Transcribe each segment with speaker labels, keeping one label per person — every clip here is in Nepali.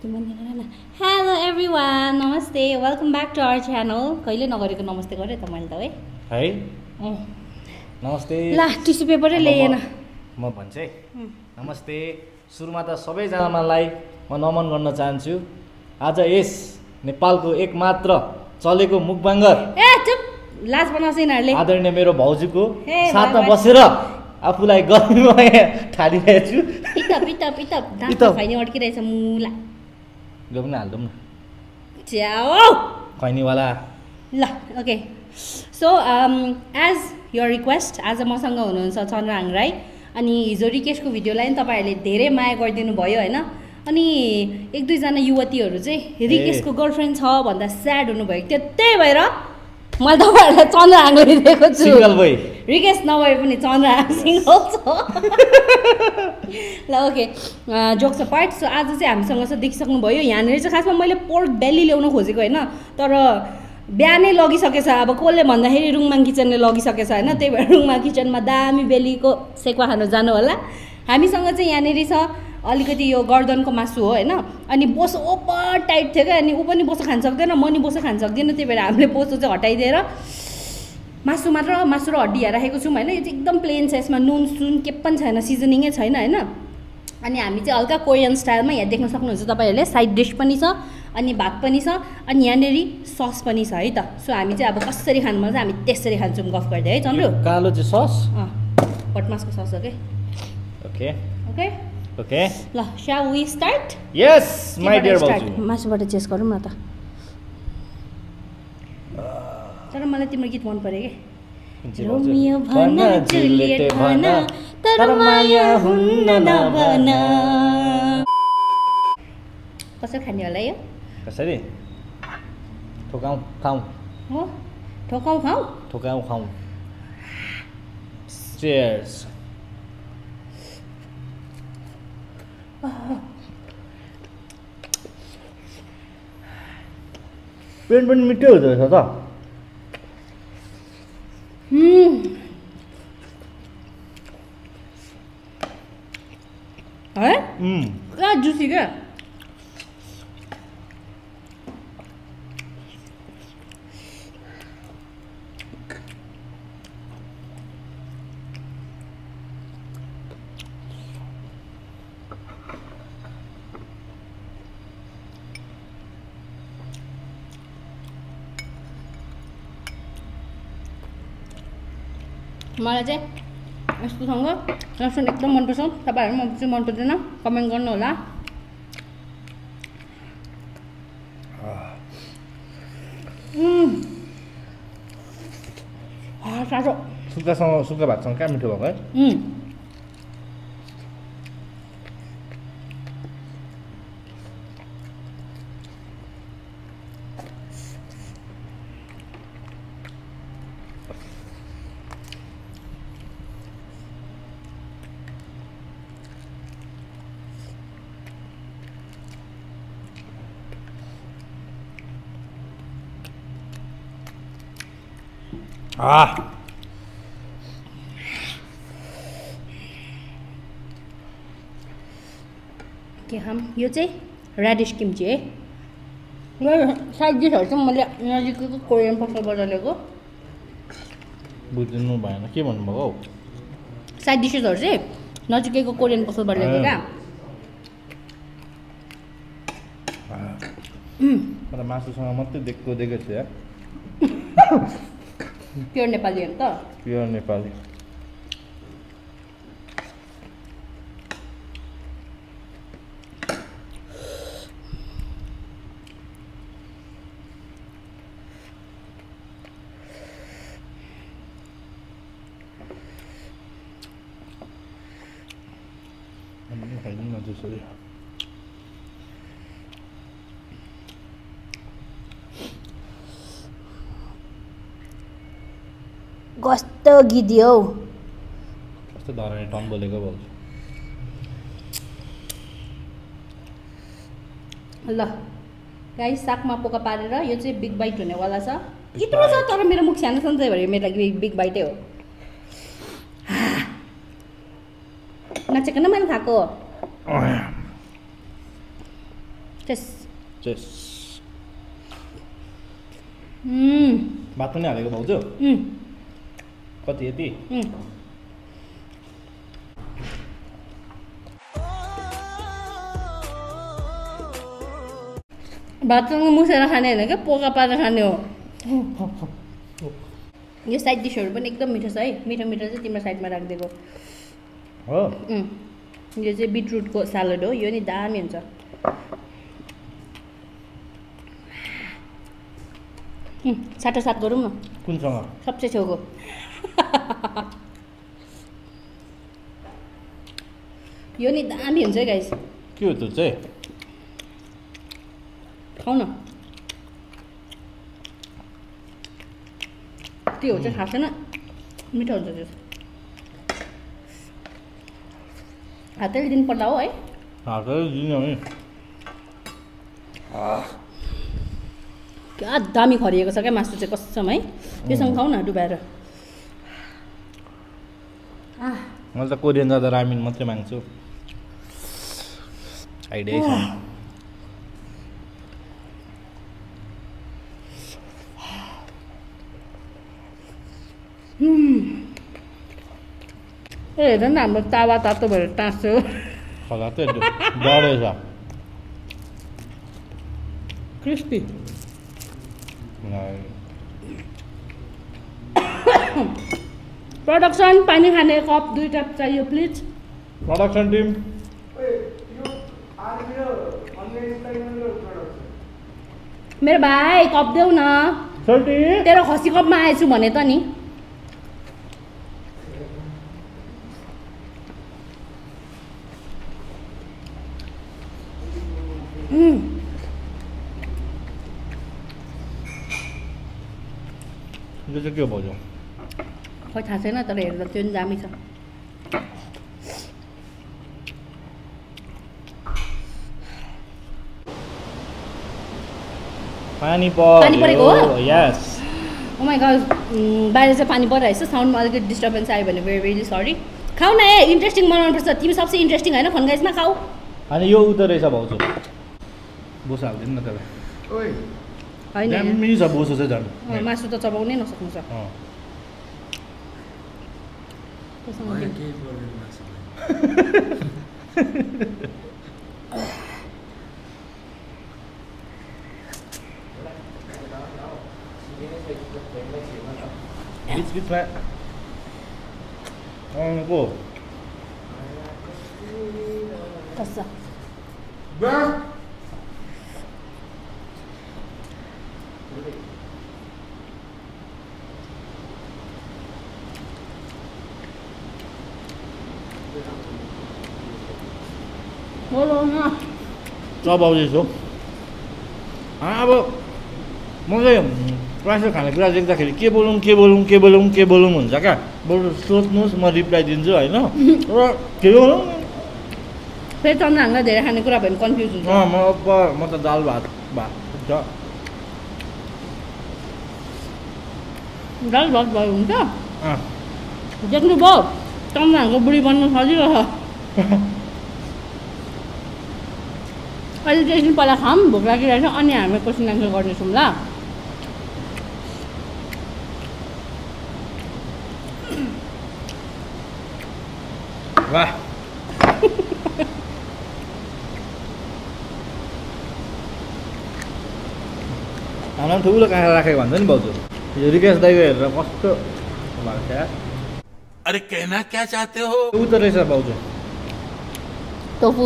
Speaker 1: Hello everyone, namaste, welcome back to our channel. कहिले नगरेको नमस्ते गरे त मैले त है
Speaker 2: नमस्ते
Speaker 1: ला टिस्यु पेपरै ल्याएन
Speaker 2: म भन्छ है नमस्ते सुरुमा त सबैजनालाई म नमन गर्न चाहन्छु आज यस नेपालको एकमात्र चलेको मुखबाङ्गर
Speaker 1: ए चुप लाज बनाउँछ यिनीहरुले
Speaker 2: आदरणीय मेरो भाउजूको साथमा बसेर आफूलाई गर्मीमा ठाडिरहेको छु
Speaker 1: पिता दाँत खैनी अड्किरहेछ मुला
Speaker 2: यो पनि हाल्दौँ न
Speaker 1: च्याओ
Speaker 2: खैनीवाला
Speaker 1: ल okay so as your request आज मसँग हुनुहुन्छ चन्द्रहाङ राई अनि हिजो रिकेशको भिडियोलाई नि तपाईहरुले धेरै माया गरिदिनु भयो हैन अनि एक दुईजना युवतीहरू चाहिँ रिकेशको गर्लफ्रेन्ड छ भन्दा स्याड हुनुभयो त्यही भएर मैले तपाईहरुलाई चन्द्रहाङ ल्याइदिएको छु
Speaker 2: सिंगल बोय
Speaker 1: रिकेश नभए पनि चन्द्रहाङ सिंगल छ ल ओके जोक्स अपार्ट सो आज चाहिँ हामीसँग चाहिँ देखिसक्नु भयो यहाँनिर चाहिँ खासमा मैले पोर्क बेली ल्याउन खोजेको हैन तर बिहानै लगिसकेछ अब कसले भन्दाखेरि रुङमाङ किचनले लगिसकेछ हैन त्यही भएर रुङमाङ किचनमा दामी बेलीको सेक्वा खान जानु होला हामीसँग चाहिँ यहाँनिर छ अलिकति यो गर्दनको मासु हो हैन अनि बोसो ओपर टाइट थियो क्या अनि ऊ पनि बोसो खान सक्दैन म नि बोसो खान सक्दिनँ त्यही भएर हामीले बोसो चाहिँ हटाइदिएर मासु र हड्डी राखेको छौँ हैन यो चाहिँ एकदम प्लेन छ यसमा नुन सुन के पनि छैन सिजनिङै छैन हैन अनि हामी चाहिँ हल्का कोरियन स्टाइलमा यहाँ देख्न सक्नुहुन्छ तपाईहरुले साइड डिश पनि छ अनि भात पनि छ अनि यहाँनेरि सस पनि छ है त सो हामी चाहिँ अब कसरी खानु मन छ हामी त्यसरी खान्छौँ गफ गर्दै है चन्द्रु
Speaker 2: कालो चाहिँ सस
Speaker 1: पटमासको सस हो के
Speaker 2: ओके
Speaker 1: ओके
Speaker 2: ओके
Speaker 1: ल shall we start
Speaker 2: yes my dear भाउजू
Speaker 1: मासुबाट चेस गरौँ न त तर मलाई तिम्रो गीत मन पर्यो के रोमियो भन जुलियट भन तर माया हुन्न नभन कसरी खाने होला यो
Speaker 2: कसरी ठोकाऊ खाऊ
Speaker 1: हो ठोकाऊ खाऊ
Speaker 2: ठोकाऊ खाऊ चीयर्स पेन पनि मिठो हुँदो रहेछ त
Speaker 1: है क्या जुसी क्या मलाई चाहिँ यस्तोसँग रेस्टुरेन्ट एकदम मनपर्छ तपाईँहरू मलाई चाहिँ मन पर्दैन कमेन्ट गर्नु होला साँचो
Speaker 2: सुक्खा भातसँग कहाँ मिठो भएको है
Speaker 1: के खाम यो चाहिँ रेडिस किम्ची है साइड डिसहरू चाहिँ मैले नजिकैको कोरियन पसलबाट ल्याएको
Speaker 2: बुझ्नु भएन के भन्नुभएको हौ
Speaker 1: साइड डिसेसहरू चाहिँ नजिकैको कोरियन पसलबाट ल्याएको क्या
Speaker 2: मलाई मासुसँग मात्रै देखेको छु यार
Speaker 1: प्योर नेपाली हो नि त
Speaker 2: प्योर नेपाली खाइदिनु न त्यसरी
Speaker 1: कस्तो गिदी हौ
Speaker 2: कस्तो धरानी टन बोलेको भाउजू
Speaker 1: ल गाइस सागमा पोका पारेर यो चाहिँ बिग बाइट हुनेवाला छ यत्रो छ तर मेरो मुख सानो छ नि त्यही भएर मेरो लागि बिग बाइटै हो नचेकन मैले खाएको चेस
Speaker 2: चेस भात पनि हालेको भाउजू कति यति
Speaker 1: भातसँग मुसेर खाने होइन क्या पोका पारेर खाने हो यो साइड डिसहरू पनि एकदम मिठो छ है मिठो मिठो चाहिँ तिम्रो साइडमा राखिदिएको
Speaker 2: हो
Speaker 1: यो चाहिँ बिटरुटको स्यालेड हो यो नि दामी हुन्छ साटासाट गरौँ न
Speaker 2: कुनसँग
Speaker 1: सबसे छेउको यो नि दामी हुन्छ है गाइस
Speaker 2: के हो त्यो चाहिँ
Speaker 1: खाऊ न त्यो हो चाहिँ थाहा छैन मिठो हुन्छ त्यो हातैले दिनु पर्दा हो है
Speaker 2: हातैले दिनु है
Speaker 1: क्या दामी खरिएको छ क्या मासु चाहिँ कसम है त्योसँग खाऊ न डुबाएर
Speaker 2: मैले त कोरियन जाँदा रामिन मात्रै माग्छु आइडिया छ
Speaker 1: ए हेर न हाम्रो तावा तातो भएर टाँस्यो
Speaker 2: होला त्यो डढेछ
Speaker 1: क्रिस्पी प्रोडक्सन पानी खाने कप 2 टा चाहियो प्लिज
Speaker 2: प्रोडक्सन टिम
Speaker 1: मेरो भाइ कप देऊ न तेरो खसी कपमा आएछु भने त नि
Speaker 2: यो चाहिँ के हो भाउजू
Speaker 1: खै थाहा छैन तर हेर्दा त्यो पनि दामी छ
Speaker 2: पानी
Speaker 1: परेको हो
Speaker 2: यस
Speaker 1: ओ माय गॉड बाहिर चाहिँ पानी परिरहेछ साउन्डमा अलिकति डिस्टर्बेन्स आयो भने भेरी भेरी सरी खाऊ न ए इन्ट्रेस्टिङ बनाउनुपर्छ तिमी सबसे इन्ट्रेस्टिङ होइन फनगाइसमा खाऊ
Speaker 2: अनि यो उता रहेछ भाउजू बोसो हाल्दिनु न त्यसलाई
Speaker 1: होइन
Speaker 2: दामी छ बोसो चाहिँ झन्
Speaker 1: मासु त चबाउनै नसक्नु छ
Speaker 2: बिचबिचमा आउनुको
Speaker 1: कस्सा
Speaker 2: चबाउँदैछु अब म चाहिँ क्लासमा खानेकुरा देख्दाखेरि के बोलौँ हुन्छ क्या बरु सोध्नुहोस् म रिप्लाई दिन्छु होइन र के बोलौँ
Speaker 1: फेरि चन्द्रहरूलाई धेरै खानेकुरा भयो भने कन्फ्युज हुन्छ
Speaker 2: म त दाल भात हुन्छ
Speaker 1: दाल भात भयो हुन्छ देख्नुभयो चन्द्रहरूको बुढी बन्नु सजिलो छ अहिले चाहिँ एकदिन पहिला खाऊँ भोक लागिरहेको छ अनि हामी क्वेसन एन्सर गर्नेछौँ ल
Speaker 2: वाह हामीलाई ठुलो काँक्रा राखेको भन्छ नि भाउजू यो रिकेश दाइको हेरेर कस्तो भएको छ
Speaker 3: अरे कहना क्या चाहते हो
Speaker 2: उता रहेछ भाउजू
Speaker 1: टोफु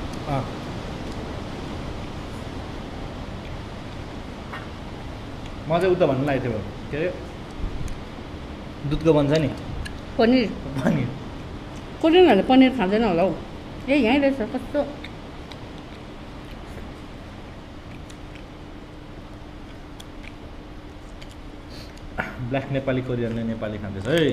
Speaker 2: म चाहिँ उता भन्नु लागेको थियो के अरे दुधको बन्छ नि
Speaker 1: पनिर कोरियनहरूले पनिर खाँदैन होला हौ ए यहीँ रहेछ कस्तो
Speaker 2: ब्ल्याक नेपाली कोरियनले नेपाली खाँदैछ है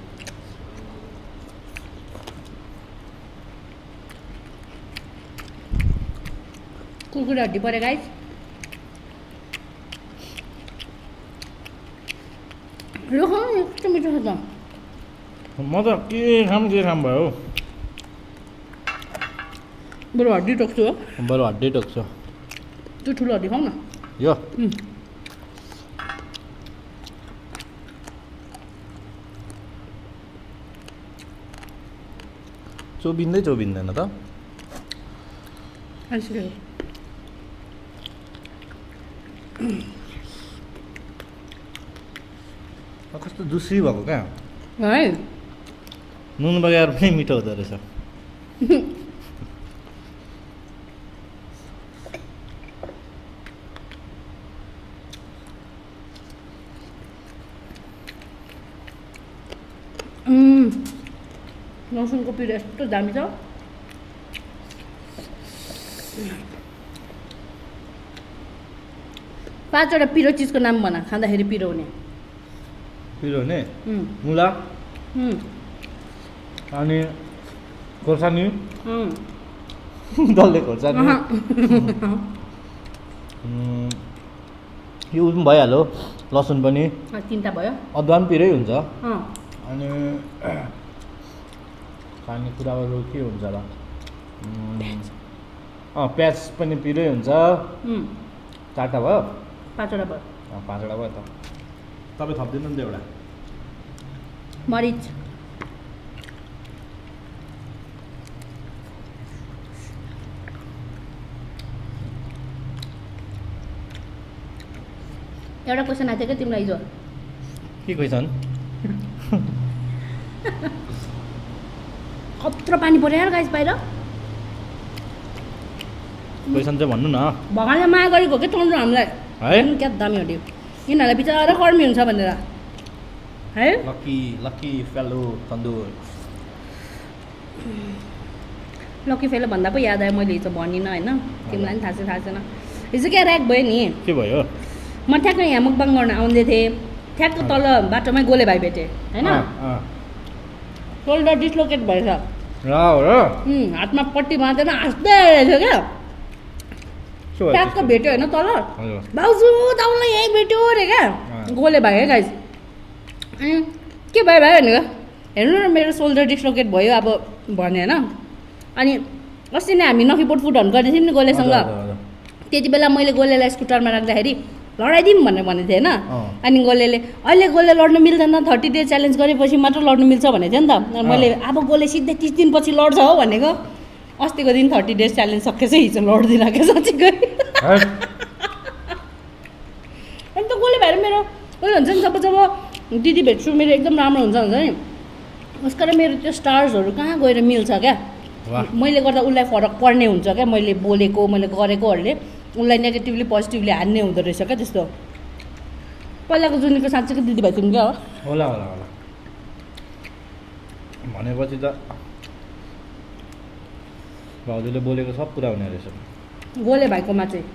Speaker 1: कुरकुरे हड्डी पऱ्यो गाइस यो खाऊ न कस्तो मिठो छ त
Speaker 2: म त के खाम भयो
Speaker 1: बरु हड्डी टोक्छु हो
Speaker 2: बरु हड्डी टोक्छु
Speaker 1: त्यो ठुलो हड्डी खाऊ न
Speaker 2: यो चोबिँदैन त कस्तो दुस्री भएको क्या
Speaker 1: है
Speaker 2: नुन बगैर पनि मिठो हुँदो रहेछ
Speaker 1: लसुनको पिरो यस्तो दामी छ पाँचवटा पिरो चिजको नाम भन खाँदाखेरि पिरो हुने
Speaker 2: पिरो हुने मुला अनि खोर्सानी डल्ले खोर्सानी यो पनि भइहाल्यो लसुन पनि
Speaker 1: 3टा भयो
Speaker 2: अदुवा पनि पिरै हुन्छ अनि खाने कुरा अरू के हुन्छ होला प्याज पनि पिरै हुन्छ 4टा भयो
Speaker 1: 5वटा भयो
Speaker 2: 5वटा भयो त तपाईँ थपिदिनु नि त एउटा
Speaker 1: मरिच एउटा क्वेसन आएको थियो क्या तिमीलाई हिजो
Speaker 2: के क्वेसन
Speaker 1: कत्रो पानी पऱ्यो यार गाइस बाहिर
Speaker 2: क्वेसन चाहिँ भन्नु न
Speaker 1: भगवान्ले माया गरेको के तन्ड्रो हामीलाई
Speaker 2: है
Speaker 1: क्या दामी हड्यो यिनीहरूलाई बिचरा कर्मी हुन्छ भनेर है
Speaker 2: लकी फेलो तन्दुर
Speaker 1: लकी फेलो भन्दा पो याद आयो मैले हिजो भनिनँ होइन तिमीलाई पनि थाहा छैन हिजो क्या ऱ्याक भयो नि
Speaker 2: के भयो
Speaker 1: म ठ्याक्क यहाँ मुकबाङ गर्न आउँदै थिएँ ठ्याक्क तल बाटोमै गोले भाइ भेटेँ होइन सोल्डर डिस्लोकेट भएछ हातमा पट्टी बाँधेर हाँस्दै रहेछ क्या ट्याक्क भेट्यो होइन तल भाउजू तपाईँलाई यहीँ भेट्यो अरे क्या गोले भाइ है गाइस अनि के भयो भनेको हेर्नु न मेरो सोल्डर डिस्लोकेट भयो अब भने होइन अनि अस्ति नै हामी नखीपोट फुटहरू गर्ने थियौँ नि गोलेसँग त्यति बेला मैले गोलेलाई स्कुटरमा राख्दाखेरि लडाइदिउँ भनेर भनेको थिएँ होइन अनि गोलेले अहिले गोले लड्नु मिल्दैन 30 डेज च्यालेन्ज गरेपछि मात्र लड्नु मिल्छ भनेको थियो नि त मैले अब गोले सिधै 30 दिनपछि लड्छ हो भनेको अस्तिको दिन 30 डेज च्यालेन्ज सकेछ हिजो लड्दिनँ क्या साँच्चीकै अनि त गोले भएर मेरो उयो हुन्छ नि जब दिदी भेट्छु मेरो एकदम राम्रो हुन्छ नि उसको र मेरो त्यो स्टार्सहरू कहाँ गएर मिल्छ क्या मैले गर्दा उसलाई फरक पर्ने हुन्छ क्या मैले बोलेको मैले गरेकोहरूले उसलाई नेगेटिभली पोजिटिभली हान्ने हुँदो रहेछ क्या त्यस्तो पहिलाको जुनीको साँच्चैको दिदीभाइ तिमी क्या हो
Speaker 2: होला भनेपछि त भाउजूले बोलेको सब पुरा हुने रहेछ
Speaker 1: गोले भाइकोमा चाहिँ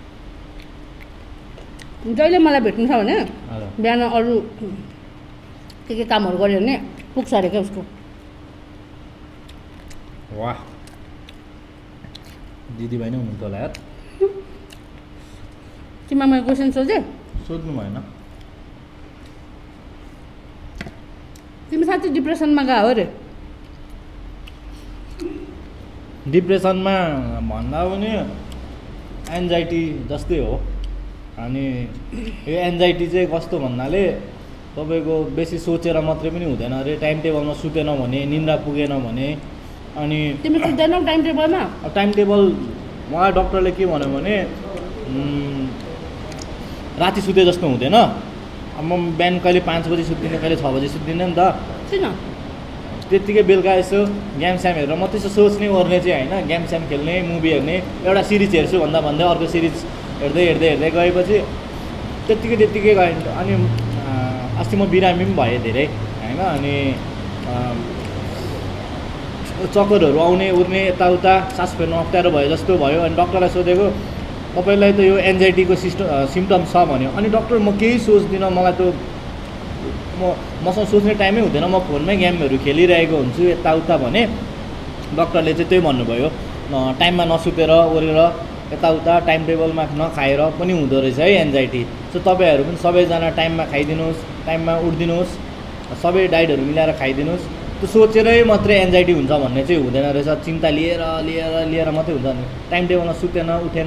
Speaker 1: जहिले मलाई भेट्नु छ भने बिहान अरू के कामहरू गऱ्यो भने पुग्छ अरे क्या उसको
Speaker 2: वाह दिदीभाइ नै हुनुहुन्छ होला यार
Speaker 1: तिमीलाई मैले क्वेसन सोधेँ
Speaker 2: सोध्नु भएन
Speaker 1: तिमी साँच्चै डिप्रेसनमा गयो अरे
Speaker 2: डिप्रेसनमा भन्दा पनि एन्जाइटी जस्तै हो अनि यो एन्जाइटी चाहिँ कस्तो भन्नाले तपाईँको बेसी सोचेर मात्रै पनि हुँदैन अरे टाइम टेबलमा सुतेन भने निन्द्रा पुगेन भने अनि
Speaker 1: तिमी सुत्दैनौ टाइम टेबलमा
Speaker 2: टाइम टेबल मलाई डक्टरले के भन्यो भने राति सुते जस्तो हुँदैन अब म बिहान कहिले 5 बजी सुत्दिनँ कहिले 6 बजी सुत्दिनँ नि त
Speaker 1: किन
Speaker 2: त्यत्तिकै बेलुका यसो गेम स्याम हेरेर म त्यसो सोच्ने ओर्ने चाहिँ होइन गेम स्याम खेल्ने मुभी हेर्ने एउटा सिरिज हेर्छु भन्दै अर्को सिरिज हेर्दै गएपछि त्यत्तिकै गयो अनि अस्ति म बिरामी पनि भएँ धेरै होइन अनि चक्करहरू आउने उर्ने यताउता सास फेर्नु अप्ठ्यारो भयो जस्तो भयो अनि डक्टरलाई सोधेको तपाईँलाई त यो एन्जाइटीको सिम्टम्स छ भन्यो अनि डक्टर म केही सोच्दिनँ मलाई त मसँग सोच्ने टाइमै हुँदैन म फोनमै गेमहरू खेलिरहेको हुन्छु यताउता भने डक्टरले चाहिँ त्यही भन्नुभयो टाइममा नसुतेर ओरेर यताउता टाइम टेबलमा नखाएर पनि हुँदो रहेछ है एन्जाइटी सो तपाईँहरू पनि सबैजना टाइममा खाइदिनुहोस् टाइममा उठ्दिनुहोस् सबै डाइटहरू मिलाएर खाइदिनुहोस् त्यो सोचेरै मात्रै एन्जाइटी हुन्छ भन्ने चाहिँ हुँदैन रहेछ चिन्ता लिएर मात्रै हुन्छ नि टाइम टेबलमा सुतेन उठेन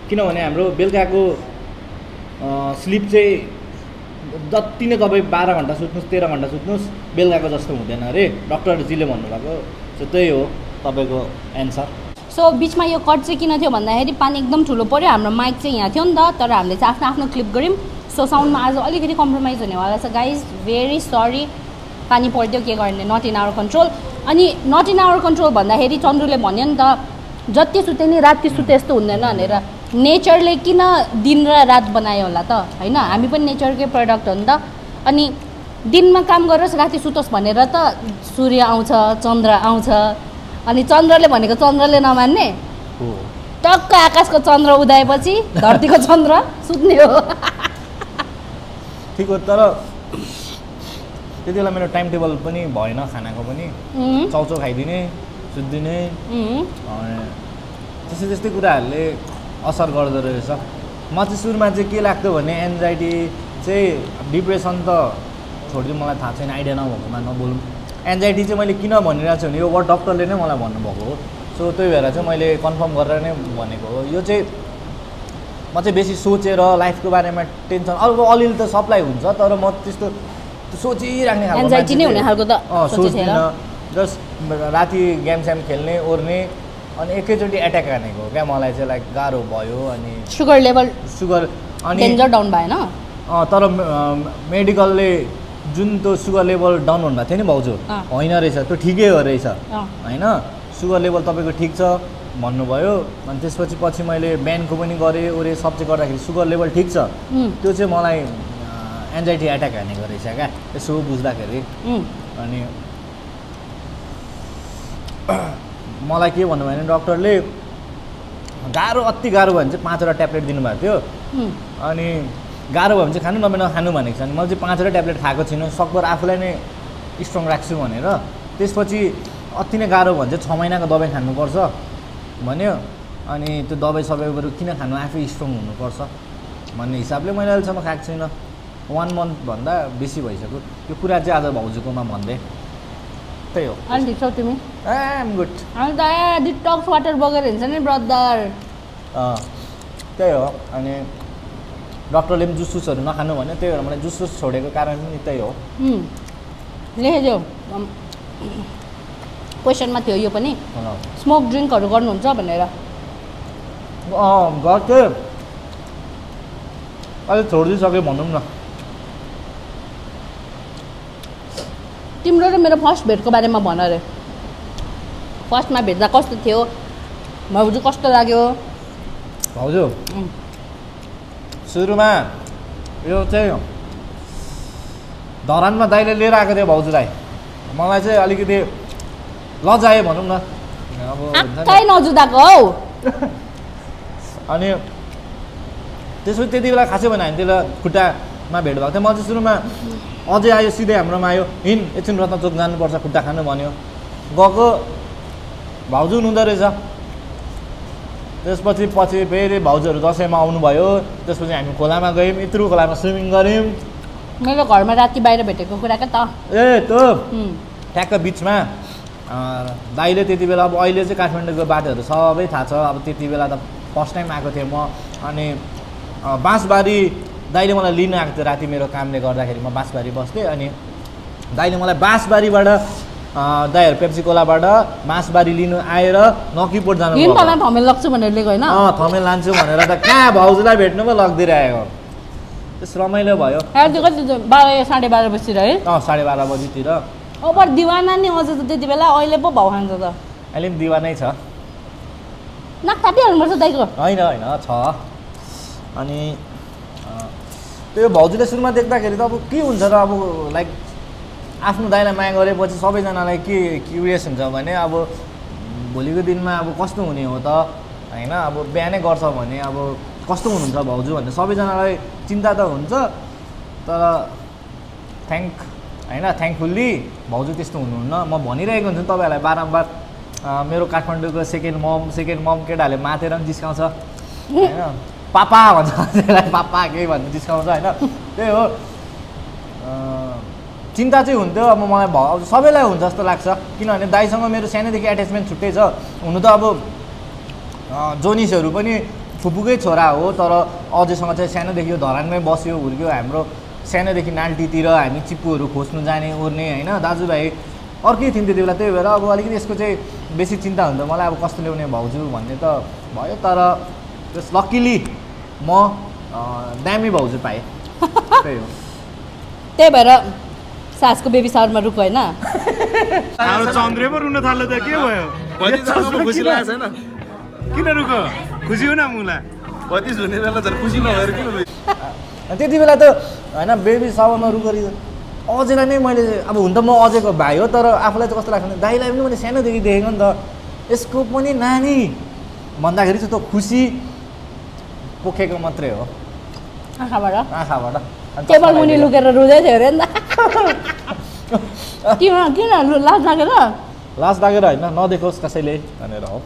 Speaker 2: किनभने हाम्रो बेलुकाको स्लिप चाहिँ जति नै तपाईँ 12 घन्टा सुत्नुहोस् 13 घन्टा सुत्नुहोस् बेलुकाको जस्तो हुँदैन अरे डक्टरजीले भन्नुभएको सो त्यही हो तपाईँको एन्सर।
Speaker 1: सो बिचमा यो कट चाहिँ किन थियो भन्दाखेरि पानी एकदम ठुलो पऱ्यो, हाम्रो माइक चाहिँ यहाँ थियो नि त, तर हामीले चाहिँ आफ्नो आफ्नो क्लिप गऱ्यौँ। सो साउन्डमा आज अलिकति कम्प्रोमाइज हुनेवाला छ गाइज, भेरी सरी। पानी पर्थ्यो के गर्ने, नट इन आवर कन्ट्रोल। अनि नट इन आवर कन्ट्रोल भन्दाखेरि चन्द्रुले भन्यो नि त जति सुते नि राति सुते यस्तो हुँदैन भनेर। नेचरले किन दिन र रात बनायो होला त होइन, हामी पनि नेचरकै प्रडक्ट हो नि त। अनि दिनमा काम गरोस् राति सुतोस् भनेर त सूर्य आउँछ चन्द्र आउँछ, अनि चन्द्रले भनेको चन्द्रले नमान्ने, टक्क आकाशको चन्द्र उदाएपछि धरतीको चन्द्र सुत्ने हो।
Speaker 2: ठिक हो, तर त्यति बेला मेरो टाइम टेबल पनि भएन, खानाको पनि चाउचाउ खाइदिने सुत्दिने त्यस्तै त्यस्तै कुराहरूले असर गर्दो रहेछ। म चाहिँ सुरुमा चाहिँ के लाग्थ्यो भने एन्जाइटी चाहिँ डिप्रेसन त छोडिदिउँ, मलाई थाहा छैन, आइडिया नभएकोमा नबोलौँ। एन्जाइटी चाहिँ मैले किन भनिरहेको छु भने यो वर्ड डक्टरले नै मलाई भन्नुभएको हो। सो त्यही भएर चाहिँ मैले कन्फर्म गरेर नै भनेको हो। यो चाहिँ म चाहिँ बेसी सोचेर लाइफको बारेमा टेन्सन अलिअलि त सबलाई हुन्छ, तर म त्यस्तो सोचिराख्ने खालको
Speaker 1: एन्जाइटी नै हुने खालको त
Speaker 2: सोच्दिनँ। जस्ट राति गेम स्याम खेल्ने ओर्ने अनि एकैचोटि एट्याक हानेको क्या मलाई चाहिँ लाइक गाह्रो भयो। अनि
Speaker 1: सुगर लेभल
Speaker 2: अनि
Speaker 1: डेन्जर डाउन भएन,
Speaker 2: तर मेडिकलले जुन त्यो सुगर लेभल डाउन हुनुभएको थियो नि भाउजू, होइन रहेछ त्यो ठिकै हो रहेछ होइन, सुगर लेभल तपाईँको ठिक छ भन्नुभयो। अनि पछि मैले बिहानको पनि गरेँ ओरे सब चाहिँ गर्दाखेरि सुगर लेभल ठिक छ, त्यो चाहिँ मलाई एन्जाइटी एट्याक हानेको रहेछ क्या यसो बुझ्दाखेरि। अनि मलाई के भन्नुभयो भने डक्टरले गाह्रो अति गाह्रो भयो भने चाहिँ 5वटा ट्याब्लेट दिनुभएको थियो, अनि गाह्रो भयो भने चाहिँ खानु नभए नखानु भनेको छ। अनि मैले चाहिँ 5वटा ट्याब्लेट खाएको छैन, सकभर आफूलाई नै स्ट्रङ राख्छु भनेर। त्यसपछि अति नै गाह्रो भयो भने चाहिँ 6 महिनाको दबाई खानुपर्छ भन्यो। अनि त्यो दबाई सबैहरू किन खानु, आफै स्ट्रङ हुनुपर्छ भन्ने हिसाबले मैले अहिलेसम्म खाएको छैन, 1 मन्थभन्दा बेसी भइसक्यो। यो कुरा चाहिँ आज भाउजूकोमा भन्दै त्यही हो।
Speaker 1: अनि ठिक छौ तिमी?
Speaker 2: I'm good.
Speaker 1: अनि त डिटक्स वाटर बगेर हुन्छ नि ब्रदर।
Speaker 2: त्यही हो। अनि डक्टरले पनि जुसुसहरू नखानु भन्यो, त्यही भएर मलाई जुसुस छोडेको कारण पनि त्यही हो।
Speaker 1: लेखेको क्वेसनमा थियो यो पनि, स्मोक ड्रिङ्कहरू गर्नुहुन्छ भनेर।
Speaker 2: गर्थेँ, अहिले छोडिदिइसक्यो भनौँ न।
Speaker 1: तिम्रो र मेरो फर्स्ट भेटको बारेमा भन अरे। फर्स्टमा भेट्दा कस्तो थियो, भाउजू कस्तो लाग्यो?
Speaker 2: भाउजू सुरुमा यो चाहिँ धरानमा दाइले लिएर आएको थियो भाउजूलाई, मलाई चाहिँ अलिकति लजायो भनौँ न, अब
Speaker 1: कहीँ नजुदाएको हौ।
Speaker 2: अनि त्यसपछि त्यति बेला खासै भएन, हामी त्यसलाई खुट्टामा भेट भएको थियो। म चाहिँ सुरुमा अझै आयो, सिधै हाम्रोमा आयो, हिँड एकछिन रत्न चोक जानुपर्छ खुट्टा खानु भन्यो। गएको भाउजू हुनुहुँदो रहेछ। त्यसपछि फेरि भाउजूहरू दसैँमा आउनुभयो, त्यसपछि हामी खोलामा गयौँ, इत्रु खोलामा स्विमिङ गऱ्यौँ।
Speaker 1: मेरो घरमा राति बाहिर भेटेको कुरा क्या त।
Speaker 2: त्यो ठ्याक्क बिचमा दाइले त्यति बेला, अब अहिले चाहिँ काठमाडौँको बाटोहरू सबै थाहा छ, अब त्यति बेला त फर्स्ट टाइम आएको थिएँ म। अनि बाँसबारी दाइले मलाई लिन आएको थियो राति, मेरो कामले गर्दाखेरि म बाँसबारी बस्थेँ। अनि दाइले मलाई बाँसबारीबाट दाइहरू पेप्सी कोलाबाट बाँसबारी लिनु आएर नकिपोट जानु
Speaker 1: थमेल लग्छु भनेर लिएको होइन,
Speaker 2: थमेल लान्छु भनेर त कहाँ भाउजूलाई भेट्नु पो लगिदिइरहेको। त्यस रमाइलो भयो।
Speaker 1: कति 12 साढे 12 बजीतिर है?
Speaker 2: 12:30 बजीतिर।
Speaker 1: ओभर दिवाना नि अझ त त्यति बेला, अहिले पो भाउ खान्छ त।
Speaker 2: अहिले पनि दिवानै छ।
Speaker 1: नाक काटिहाल्नुपर्छ दाइको?
Speaker 2: होइन छ। अनि त्यो भाउजूले सुरुमा देख्दाखेरि त अब के हुन्छ र, अब लाइक आफ्नो दाइलाई माया गरेपछि सबैजनालाई के क्युरियस हुन्छ भने अब भोलिको दिनमा अब कस्तो हुने हो त होइन, अब बिहानै गर्छ भने अब कस्तो हुनुहुन्छ भाउजू भन्ने सबैजनालाई चिन्ता त हुन्छ। तर थ्याङ्कफुल्ली भाउजू त्यस्तो हुनुहुन्न। म भनिरहेको हुन्छु तपाईँहरूलाई बारम्बार, मेरो काठमाडौँको सेकेन्ड मम केटाहरूले मातेर पनि जिस्काउँछ होइन, पापा भन्छ त्यसलाई, पापा केही भन्नु जिस्काउँछ होइन। त्यही हो, चिन्ता चाहिँ हुन्थ्यो। अब मलाई अब सबैलाई हुन्छ जस्तो लाग्छ, किनभने दाइसँग मेरो सानैदेखि एट्याचमेन्ट छुट्टै छ। हुनु त अब जोनिसहरू पनि
Speaker 4: फुपूकै छोरा हो तर अझैसँग चाहिँ सानोदेखि यो धरानमै बस्यो हुर्क्यो हाम्रो सानोदेखि नाल्टीतिर हामी चिप्पुहरू खोज्नु जाने ओर्ने होइन दाजुभाइ अर्कै थियौँ त्यति बेला त्यही भएर अब अलिकति यसको चाहिँ बेसी चिन्ता हुन्थ्यो मलाई अब कस्तो ल्याउने भाउजू भन्ने त भयो तर त्यस लक्किली म दामी भाउजू पाएँ त्यही हो
Speaker 1: त्यही भएर सासको बेबी सावरमा रुक होइन
Speaker 5: चन्द्रे पो रुन थाल्यो त के भयो
Speaker 6: खुसी लागेको छैन
Speaker 5: किन रुक खुसी हो न मुला
Speaker 6: 35 हुने बेला झन् खुसी नभएर किन
Speaker 4: त्यति बेला त होइन बेबी सावरमा रुखरी अझैलाई नै मैले अब हुन त म अझैको भाइ हो तर आफूलाई चाहिँ कस्तो लाग्छ भने दाइलाई पनि मैले सानोदेखि देखेको नि त यसको पनि नानी भन्दाखेरि चाहिँ त्यो खुसी पोखेको मात्रै हो आँखाबाट
Speaker 1: टेबल मुनि लुकेर रुँदै थियो अरे नि त किन लाज लागेर
Speaker 4: लाज लागेर होइन नदेखोस् कसैले भनेर हो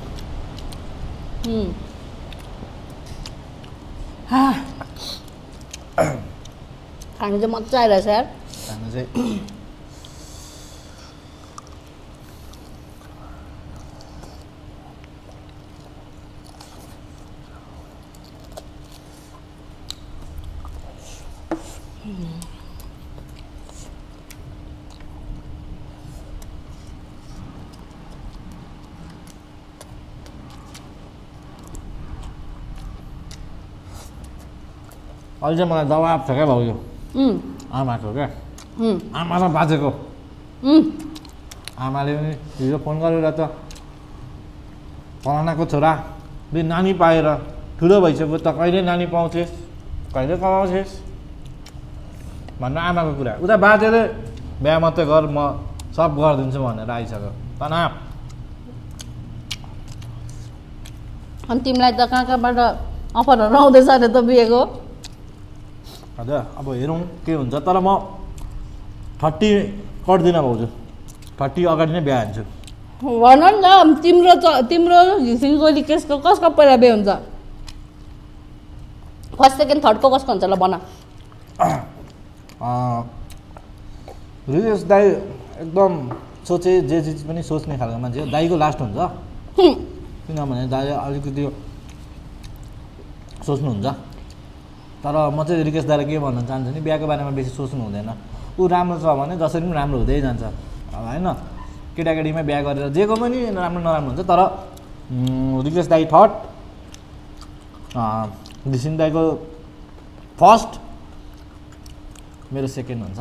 Speaker 1: खानु चाहिँ मजा आइरहेछ यार
Speaker 4: खानु चाहिँ अहिले चाहिँ मलाई जवाब छ क्या भाउजू आमाको क्या आमा र बाजेको आमाले पनि हिजो फोन गरेर त फलानाको छोरा नानी पाएर ठुलो भइसक्यो त कहिले नानी पाउँथेस् कहिले कमाउँथेस् भन्नु आमाको कुरा उता बाजेले बिहा मात्रै गर म सब गरिदिन्छु भनेर आइसक्यो तनाव
Speaker 1: अनि तिमीलाई त कहाँबाट अफरहरू आउँदैछ अरे त बिहेको
Speaker 4: हजुर अब हेरौँ के हुन्छ तर म 30 कट्दिनँ भाउजू 30 अगाडि नै बिहा हान्छु
Speaker 1: भन नि त तिम्रो घिसिङको लिकेसको कसको पहिला बिहे हुन्छ फर्स्ट सेकेन्ड थर्डको कसको हुन्छ ल भन
Speaker 4: रियस दाई एकदम सोचे जे चिज पनि सोच्ने खालको मान्छे हो दाईको लास्ट हुन्छ किनभने दाई अलिकति सोच्नुहुन्छ तर म चाहिँ रिकेश दाइलाई के भन्न चाहन्छु नि बिहाको बारेमा बेसी सोच्नु हुँदैन ऊ राम्रो छ भने जसरी पनि राम्रो हुँदै जान्छ होइन केटाकेटीमा बिहा गरेर जेको पनि राम्रो नराम्रो हुन्छ तर रिकेश दाई थर्ड घिसिङ दाईको फर्स्ट मेरो सेकेन्ड हुन्छ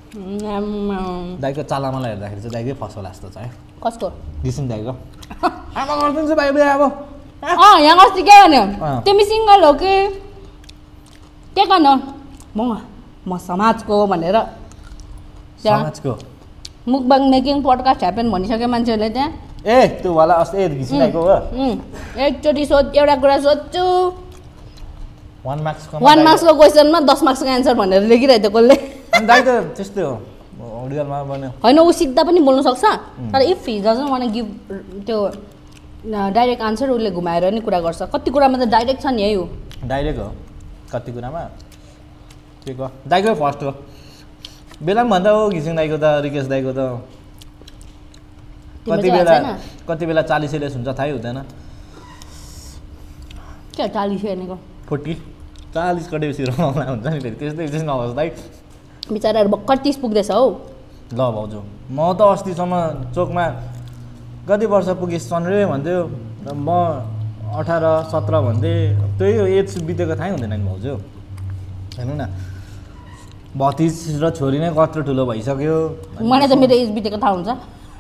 Speaker 4: दाईको चालामालाई हेर्दाखेरि चाहिँ दाईकै फर्स्ट होला जस्तो छ है
Speaker 1: कसको
Speaker 4: घिसिङ दाईको आमा गरिदिन्छु भाइ बिहा अब
Speaker 1: यहाँ अस्ति के भन्यो तिमी सिङ्गल हो कि के गर्नु म समाजको भनेर
Speaker 4: समाजको
Speaker 1: मुकबाङ मेकिङ पडकास्ट ह्यापन भनिसक्यो मान्छेहरूले त्यहाँ
Speaker 4: ए त्यो वाला अस्ति घिसिङ दाईको हो
Speaker 1: एकचोटि एउटा कुरा सोध्छु
Speaker 4: 1 मार्क्सको
Speaker 1: 1 मार्क्सको क्वेसनमा 10 मार्क्सको एन्सर भनेर लेखिरहेको थियो कसले
Speaker 4: दाई त त्यस्तै हो ओडियलमा बन्यो
Speaker 1: होइन ऊ सिक्दा पनि बोल्नु सक्छ तर if he doesn't want give त्यो डाइरेक्ट आन्सर उसले घुमाएर नि कुरा गर्छ कति कुरामा त डाइरेक्ट छ नि यही हो
Speaker 4: डाइरेक्ट हो कति कुरामा के को दाइकै फर्स्ट हो बेला पनि भन्दा हो घिसिङ दाइको त रिकेश दाइको त कति बेला 40 लेस हुन्छ थाहै हुँदैन
Speaker 1: के 40 भनेको
Speaker 4: 40 कटेपछि रमाउला हुन्छ नि फेरि त्यस्तै चाहिँ नहोस् दाइ
Speaker 1: बिचाराहरू भर्खर 30 पुग्दैछ हौ
Speaker 4: ल भाउजू म त अस्तिसम्म चोकमा कति वर्ष पुगेँ 15 भन्थ्यो म 18 17 भन्दै त्यही हो एज बितेको थाहै हुँदैन नि भाउजू हेर्नु न 32 र छोरी नै कत्रो ठुलो भइसक्यो
Speaker 1: मलाई त मेरो एज बितेको थाहा हुन्छ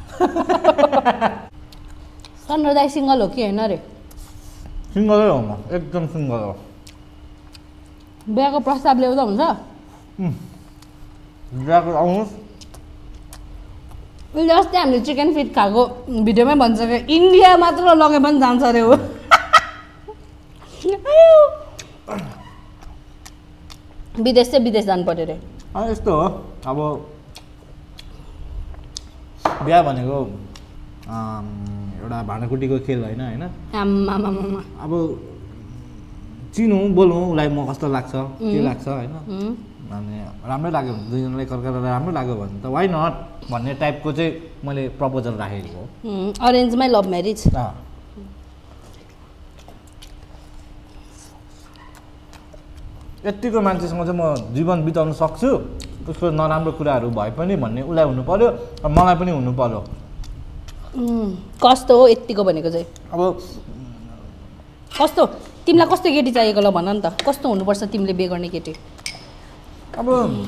Speaker 1: सन्द्र दाइ सिङ्गल हो कि होइन रे
Speaker 4: सिङ्गलै हो म एकदम सिङ्गल हो
Speaker 1: बिहाको प्रस्ताव ल्याउँदा हुन्छ
Speaker 4: बिहाको आउनुहोस्
Speaker 1: उसले अस्ति हामीले चिकन फिट खाएको भिडियोमै भन्छ कि इन्डिया मात्र लगे पनि जान्छ अरे हो विदेश चाहिँ विदेश जानु पर्यो रे
Speaker 4: यस्तो हो अब बिहा भनेको एउटा भाँडाकुटीको खेल होइन होइन अब चिनौँ बोलौँ उसलाई म कस्तो लाग्छ के लाग्छ होइन अनि राम्रै लाग्यो भने दुईजनालाई एकअर्कालाई राम्रो लाग्यो भने त वाइ नट भन्ने टाइपको चाहिँ मैले प्रपोजल राखेको हो
Speaker 1: अरेन्जमै लभ म्यारिज
Speaker 4: यतिको मान्छेसँग चाहिँ म जीवन बिताउन सक्छु उसको नराम्रो कुराहरू भए पनि भन्ने उसलाई हुनु पर्यो मलाई पनि हुनु पर्यो
Speaker 1: कस्तो हो यतिको भनेको चाहिँ
Speaker 4: अब
Speaker 1: कस्तो तिमीलाई कस्तो केटी चाहिएको ल भन नि त कस्तो हुनुपर्छ तिमीले बिहे गर्ने केटी
Speaker 4: अब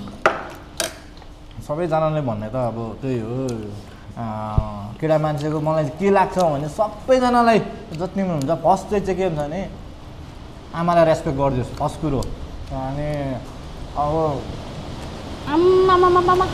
Speaker 4: सबैजनाले भन्ने त अब त्यही हो केटा मान्छेको मलाई के लाग्छ भने सबैजनालाई जति पनि हुन्छ फर्स्ट चाहिँ के हुन्छ भने आमालाई रेस्पेक्ट गरिदियोस् फर्स्ट कुरो अनि अब
Speaker 1: आम्मामामामा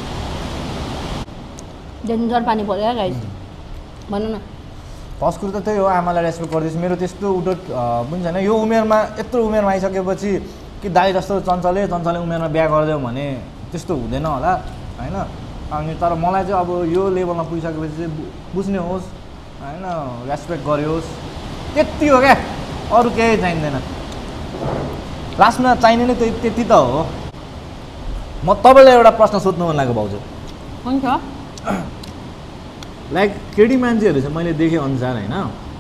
Speaker 1: डेन्जर पानी पर्यो गाइस भन्नु न
Speaker 4: फर्स्ट कुरो त त्यही हो आमालाई रेस्पेक्ट गरिदियोस् मेरो त्यस्तो उठो पनि छैन यो उमेरमा यत्रो उमेरमा आइसकेपछि कि दाइ जस्तो चञ्चले उमेरमा बिहा गरिदियो भने त्यस्तो हुँदैन होला होइन अनि तर मलाई चाहिँ अब यो लेभलमा पुगिसकेपछि चाहिँ बुझ्ने होस् होइन रेस्पेक्ट गरियोस् त्यति हो क्या अरू केही चाहिँदैन लास्टमा चाहिने नै त्यति त हो म तपाईँलाई एउटा प्रश्न सोध्नु मन लाग्यो भाउजू
Speaker 1: हुन्छ
Speaker 4: लाइक केटी मान्छेहरू चाहिँ मैले देखेँ अनुसार होइन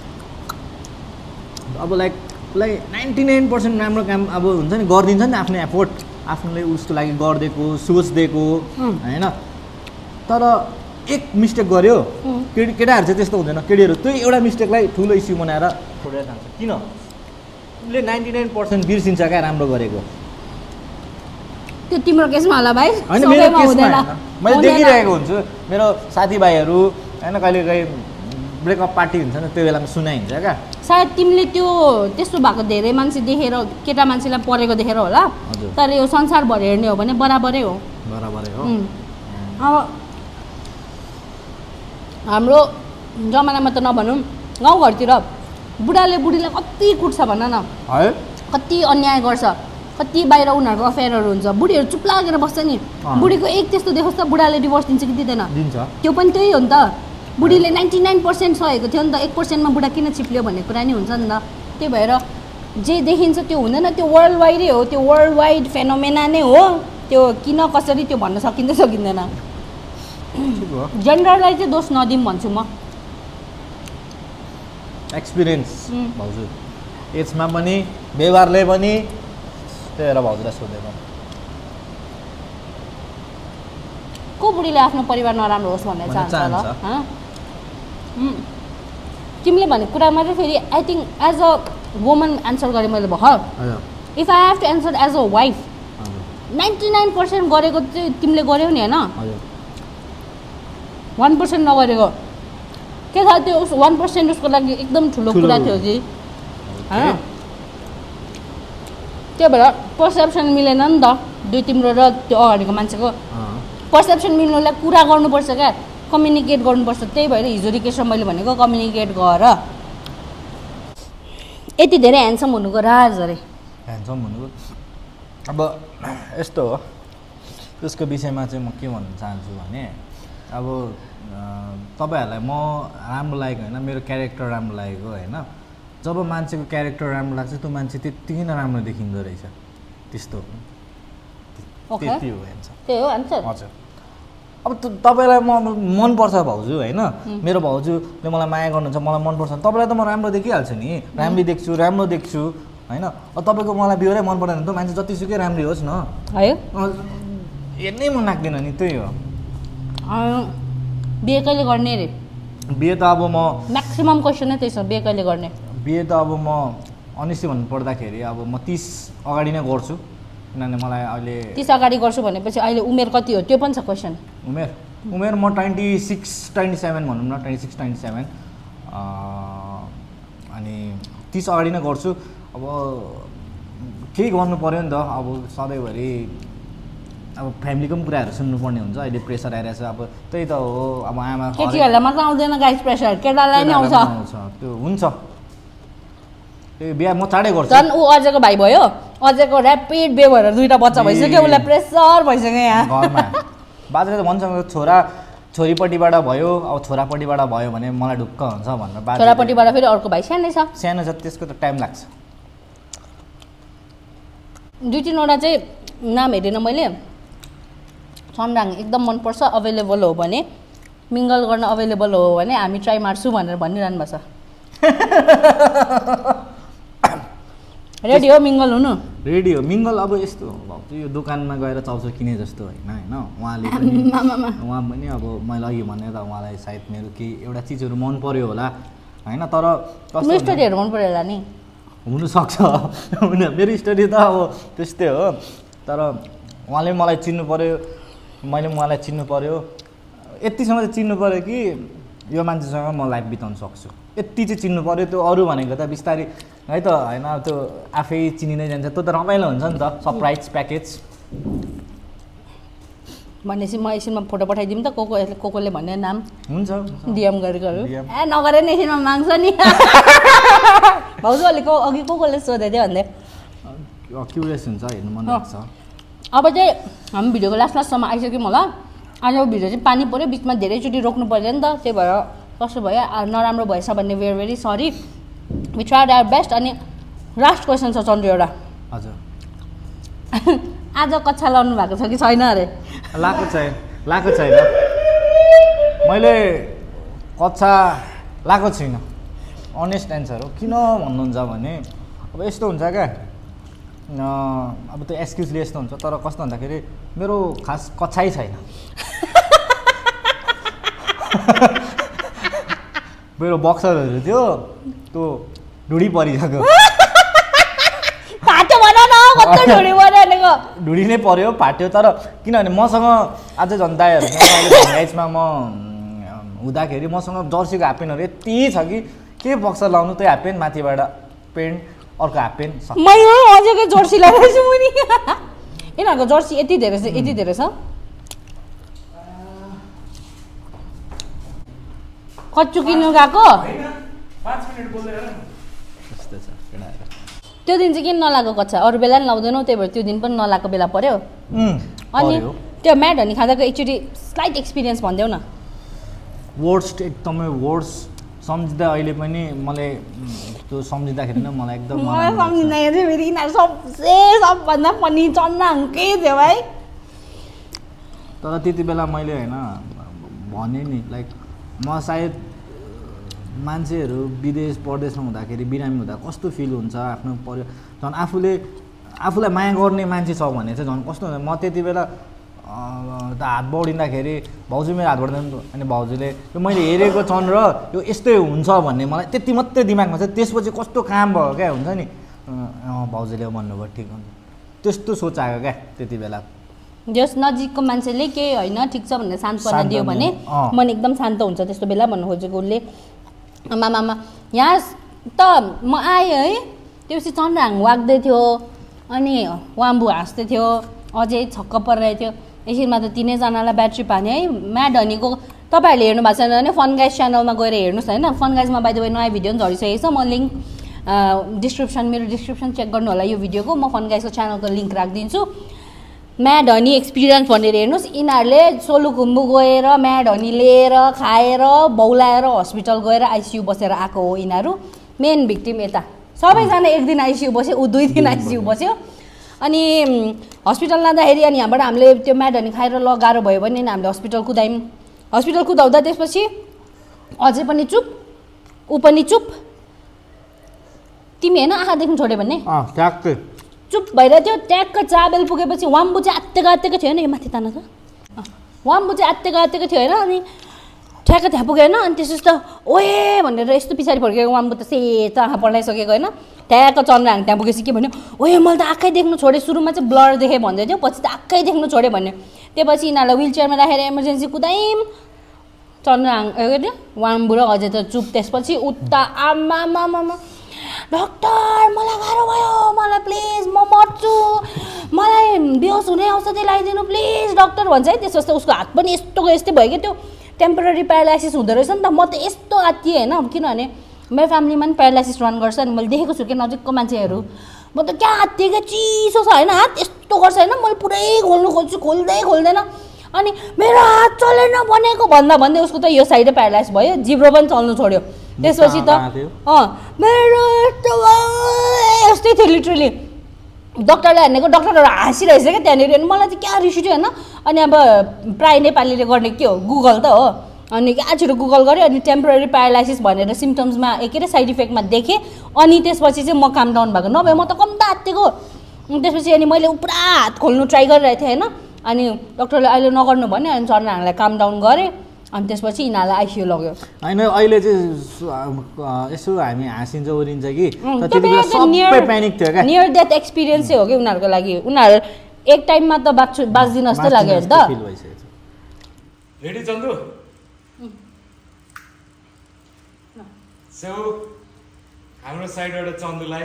Speaker 4: अब लाइक 99% राम्रो काम अब हुन्छ नि गरिदिन्छ नि आफ्नो एफोर्ट आफ्नोले उसको लागि गरिदिएको सोचिदिएको होइन तर एक मिस्टेक गर्यो केटाहरू चाहिँ त्यस्तो हुँदैन केटीहरू त्यही एउटा मिस्टेकलाई ठुलो इस्यु बनाएर छोडेर जान्छ किन उसले 99% बिर्सिन्छ क्या राम्रो गरेको
Speaker 1: त्यो तिम्रो केसमा होला भाइ
Speaker 4: होइन मेरो केसमा मैले देखिरहेको हुन्छु मेरो साथीभाइहरू होइन कहिले कहीँ ब्रेकअप पार्टी हुन्छ नि त्यो बेलामा सुनाइन्छ क्या
Speaker 1: सायद तिमीले त्यो त्यस्तो भएको धेरै मान्छे देखेर केटा मान्छेलाई परेको देखेर होला तर यो संसारभर हेर्ने हो भने बराबरै हो
Speaker 4: बराबरै हो
Speaker 1: अब हाम्रो जमानामा त नभनौँ गाउँघरतिर बुढाले बुढीलाई कति कुट्छ भन न
Speaker 4: है
Speaker 1: कति अन्याय गर्छ कति बाहिर उनीहरूको अफेयरहरू हुन्छ बुढीहरू चुप लागेर बस्छ नि बुढीको एक त्यस्तो देखोस् त बुढाले डिभोर्स दिन्छ कि दिँदैन
Speaker 4: दिन्छ
Speaker 1: त्यो पनि त्यही हो नि त बुढीले 99% सहेको थियो नि त 1% मा बुढा किन चिप्ल्यो भन्ने कुरा नि हुन्छ नि त त्यही भएर जे देखिन्छ त्यो हुँदैन त्यो वर्ल्ड वाइडै हो त्यो वर्ल्ड वाइड फेनोमेना नै हो त्यो किन कसरी त्यो भन्न सकिँदैन जेन्डरलाई चाहिँ दोष नदिउँ भन्छु म
Speaker 4: एक्सपिरियन्स भाउजू एजमा पनि व्यवहारले पनि त्यही भएर भाउजूलाई सोधेको
Speaker 1: को बुढीले आफ्नो परिवार नराम्रो होस् भन्ने चाहन्छ ल तिमीले भनेको कुरामा चाहिँ फेरि I think as a woman answer गरेँ मैले भर्खर if I have to answer as a wife 99% गरेको चाहिँ तिमीले गर्यौ नि होइन 1% नगरेको के थाहा त्यो 1% उसको लागि एकदम ठुलो कुरा थियो कि होइन त्यही भएर पर्सेप्सन मिलेन नि त दुई तिम्रो र त्यो अगाडिको मान्छेको पर्सेप्सन मिल्नुलाई कुरा गर्नुपर्छ क्या कम्युनिकेट गर्नुपर्छ त्यही भएर हिजो रिकेसमा मैले भनेको कम्युनिकेट गर यति धेरै ह्यान्डसम हुनुको राज अरे
Speaker 4: ह्यान्डसम हुनुको अब यस्तो हो त्यसको विषयमा चाहिँ म के भन्न चाहन्छु भने अब तपाईँहरूलाई म राम्रो लागेको होइन मेरो क्यारेक्टर राम्रो लागेको होइन जब मान्छेको क्यारेक्टर राम्रो लाग्छ त्यो मान्छे त्यत्तिकै नै राम्रो देखिँदो रहेछ त्यस्तो त्यति हो
Speaker 1: त्यही हो आन्सर
Speaker 4: हजुर अब तपाईँलाई म मनपर्छ भाउजू होइन मेरो भाउजूले मलाई माया गर्नुहुन्छ मलाई मनपर्छ तपाईँलाई त म राम्रो देखिहाल्छु नि राम्रो देख्छु होइन अब तपाईँको मलाई बिहोरै मन पर्दैन त मान्छे जतिसुकै राम्रै होस् न
Speaker 1: है
Speaker 4: हेर्नै मन लाग्दैन नि त्यही हो
Speaker 1: बिहे कहिले गर्ने रे
Speaker 4: बिहे त अब म
Speaker 1: म्याक्सिमम क्वेसन नै त्यही छ बिहे कहिले गर्ने
Speaker 4: बिहे त अब म अनिश्चित भन्नु पर्दाखेरि अब म 30 अगाडि नै गर्छु किनभने मलाई अहिले
Speaker 1: 30 अगाडि गर्छु भनेपछि अहिले उमेर कति हो त्यो पनि छ क्वेसन
Speaker 4: उमेर म 26-27 भनौँ न 26-27 अनि 30 अगाडि नै गर्छु अब केही गर्नु पर्यो नि त अब सधैँभरि अब फ्यामिलीको पनि कुराहरू सुन्नुपर्ने हुन्छ अहिले प्रेसर आइरहेछ अब त्यही त हो अब आमा
Speaker 1: केटीहरूलाई मात्र आउँदैन गाइस प्रेसर केटालाई नै आउँछ
Speaker 4: त्यो हुन्छ त्यो बिहा म चाँडै गर्छु
Speaker 1: झन् ऊ अझैको भाइ भयो अझैको ऱ्यापिड बे भएर दुईवटा बच्चा भइसक्यो उसलाई प्रेसर भइसक्यो यहाँ
Speaker 4: घरमा बाजेले त भन्छ छोरीपट्टिबाट भयो अब छोरापट्टिबाट भयो भने मलाई ढुक्क हुन्छ भनेर बाजे
Speaker 1: छोरापट्टिबाट फेरि अर्को भाइ सानो छ
Speaker 4: त्यसको त टाइम लाग्छ
Speaker 1: 2-3वटा चाहिँ नाम हेरेन मैले छन्राङ एकदम मनपर्छ अभाइलेबल हो भने मिङ्गल गर्न अभाइलेबल हो भने हामी ट्राई मार्छु भनेर भनिरहनु भएको छ रेडी हो मिङ्गल हुनु
Speaker 4: रेडी हो मिङ्गल अब यस्तो यो दोकानमा गएर चाउचाउ किने जस्तो होइन उहाँले उहाँ पनि अब मैले अघि भने त उहाँलाई सायद मेरो केही एउटा चिजहरू मन पर्यो होला होइन तर
Speaker 1: स्टोरीहरू मन पर्यो होला नि
Speaker 4: हुनसक्छ मेरो स्टोरी त अब त्यस्तै हो तर उहाँले मलाई चिन्नु पर्यो मैले उहाँलाई चिन्नु पर्यो यतिसम्म चाहिँ चिन्नु पर्यो कि यो मान्छेसँग म लाइफ बिताउन सक्छु यति चाहिँ चिन्नु पर्यो त्यो अरू भनेको त बिस्तारै है त होइन त्यो आफै चिनिँदै जान्छ त्यो त रमाइलो हुन्छ नि त सरप्राइज प्याकेज
Speaker 1: भनेपछि म एकछिनमा फोटो पठाइदिउँ त कोले भन्ने नाम
Speaker 4: हुन्छ
Speaker 1: डिएम गरेको ए नगरे नि एकछिनमा माग्छ नि भाउजू अलिक अघि कोले सोधेको थियो भन्दै
Speaker 4: क्युरियस हुन्छ हेर्नु मन लाग्छ
Speaker 1: अब चाहिँ हामी भिडियोको लास्टसम्म आइसक्यौँ होला आजको भिडियो चाहिँ पानी पऱ्यो बिचमा धेरैचोटि रोक्नु पर्यो नि त त्यही भएर कस्तो भयो नराम्रो भएछ भन्ने very sorry we tried our best अनि लास्ट क्वेसन छ चन्द्र एउटा
Speaker 4: हजुर
Speaker 1: आज कक्षा लाउनु भएको छ कि छैन अरे
Speaker 4: लाएको छैन मैले कक्षा लाएको छुइनँ अनेस्ट एन्सर हो किन भन्नुहुन्छ भने अब यस्तो हुन्छ क्या अब त्यो एक्सक्युजले यस्तो हुन्छ तर कस्तो भन्दाखेरि मेरो खास कक्षै छैन मेरो बक्सरहरू थियो त्यो ढुडी परिसक्यो ढुडी नै पर्यो फाट्यो तर किनभने मसँग आज जनताहरूसँग अहिले भङ्गाइजमा म हुँदाखेरि मसँग जर्सीको हाफ पेन्टहरू यति छ कि के बक्सर लाउनु त्यही हाफ पेन्ट माथिबाट पेन्ट अर्को हाफ पेन्ट
Speaker 1: अझै जर्सी लगाएको छु नि यिनीहरूको जर्सी यति धेरै छ कच्चु किन्नु गएको त्यो दिन चाहिँ किन नलागेको कच्चा अरू बेला नि लाउँदैनौ त्यही भएर त्यो दिन पनि नलागेको बेला पर्यो अनि त्यो म्याड हनी खाँदाको एकचोटि स्लाइट एक्सपिरियन्स भनिदेऊ न
Speaker 4: वर्स्ट एकदमै वर्स्ट सम्झिँदा अहिले पनि मलाई त्यो सम्झिँदाखेरि नै मलाई एकदम
Speaker 1: सम्झिँदाखेरि फेरि यिनीहरू सबभन्दा पनि चन्नाकै थियो है
Speaker 4: तर त्यति बेला मैले होइन भने नि लाइक म सायद मान्छेहरू विदेश परदेशमा हुँदाखेरि बिरामी हुँदा कस्तो फिल हुन्छ आफ्नो पर्यो झन् आफूलाई माया गर्ने मान्छे छ भने चाहिँ झन् कस्तो हुन्छ म त्यति बेला हात बढिँदाखेरि भाउजू मेरो हात बढ्दैन अनि भाउजूले यो मैले हेरेको छन् र यो यस्तै हुन्छ भन्ने मलाई त्यति मात्रै दिमागमा छ त्यसपछि कस्तो काम भयो क्या हुन्छ नि भाउजूले भन्नुभयो ठिक हुन्छ त्यस्तो सोच आयो क्या त्यति बेला
Speaker 1: जस नजिकको मान्छेले केही होइन ठिक छ भनेर सान्त्वना दियो भने मन एकदम शान्त हुन्छ त्यस्तो बेला भन्नु खोजेको उसले मामा यहाँ त म आएँ है त्यसपछि चन्द्रहाङ वाग्दै थियो अनि वाम्बु हाँस्दै थियो अझै छक्क परिरहेको थियो एकछिनमा त तिनैजनालाई ब्याट्री पाने है म्याड हनीको तपाईँहरूले हेर्नु भएको छैन भने फन गाइज च्यानलमा गएर हेर्नुहोस् होइन फन गाइजमा बाइ द वे नयाँ भिडियो पनि झरिसकेको छ म लिङ्क मेरो डिस्क्रिप्सन चेक गर्नु होला यो भिडियोको म फन गाइजको च्यानलको लिङ्क राखिदिन्छु म्याड हनी एक्सपिरियन्स भनेर हेर्नुहोस् यिनीहरूले सोलुखुम्बु गएर म्याड हनी लिएर खाएर बौलाएर हस्पिटल गएर आइसियु बसेर आएको हो यिनीहरू मेन भिक्टिम यता सबैजना एक दिन आइसियु बस्यो ऊ 2 दिन आइसियु बस्यो अनि हस्पिटल लाँदाखेरि अनि यहाँबाट हामीले त्यो म्याड हनी खाएर ल गाह्रो भयो भने हामीले हस्पिटल कुदायौँ हस्पिटल कुदाउँदा त्यसपछि अझै पनि चुप ऊ पनि चुप तिमी होइन आँखा देख्नु छोड्यो भने चुप भइरहेको थियो ट्याक्क चाबेल पुगेपछि वाम्बु चाहिँ आत्तेको थियो होइन यो माथि तान त वाम्बु चाहिँ आत्तेको थियो होइन अनि ठ्याक्क त्यहाँ पुग्यो होइन अनि त्यसपछि त ओए भनेर यस्तो पछाडि फर्केको वाम्बु त सेतो आँखा पल्टाइसकेको होइन ट्याक्क चन्द्रहाङ त्यहाँ पुगेपछि के भन्यो ओए मैले त आँखै देख्नु छोडेँ सुरुमा चाहिँ ब्लर देखेँ भन्दै थियो पछि त आँखै देख्नु छोडेँ भन्यो त्यसपछि यिनीहरूलाई विल चेयरमा राखेर इमर्जेन्सी कुदायौँ चन्द्रहाङ वाम्बु र अझै त चुप त्यसपछि उता आमा डक्टर मलाई गाह्रो भयो मलाई प्लिज म मर्छु मलाई बेहोस हुने औषधि लगाइदिनु प्लिज डक्टर भन्छ है त्यसपछि उसको हात पनि यस्तै भयो क्या त्यो टेम्पोररी प्यारालाइसिस हुँदो रहेछ नि त म त यस्तो आत्तिएँ होइन किनभने मेरो फ्यामिलीमा पनि प्यारालाइसिस रन गर्छ अनि मैले देखेको छु क्या नजिकको मान्छेहरू म त क्या आत्तिएँ क्या चिसो छ होइन हात यस्तो गर्छ होइन मैले पुरै खोल्नु खोज्छु खोल्दैन अनि मेरो हात चलेन भनेको भन्दै उसको त यो साइडै प्यारालाइज भयो जिब्रो पनि चल्नु छोड्यो त्यसपछि त मेरो यस्तै थियो लिटरली डक्टरले हेर्नेको डक्टरहरू हाँसिरहेछ क्या त्यहाँनिर अनि मलाई चाहिँ क्या रिस उठ्यो होइन अनि अब प्रायः नेपालीले गर्ने के हो गुगल त हो अनि क्या छिटो गुगल गरेँ अनि टेम्पोररी प्यारालाइसिस भनेर सिम्टम्समा के अरे साइड इफेक्टमा देखेँ अनि त्यसपछि चाहिँ म काम डाउन भएको नभए म त कम तात्तिएको त्यसपछि अनि मैले पुरा हात खोल्नु ट्राई गरिरहेको थिएँ होइन अनि डक्टरले अहिले नगर्नु भन्यो अनि चन्द्रहाङलाई काम डाउन गरेँ अनि त्यसपछि यिनीहरूलाई आइसियु लग्यो
Speaker 4: होइन अहिले चाहिँ यसो हामी हाँसिन्छ ओरिन्छ कि त्यति बेला सबै प्यानिक थियो क्या
Speaker 1: नियर डेथ एक्सपिरियन्स चाहिँ हो कि उनीहरूको लागि उनीहरू एक टाइममा त बाँच्दिन जस्तो लाग्यो नि त
Speaker 5: रेडी चन्दु सो हाम्रो साइडबाट चन्दुलाई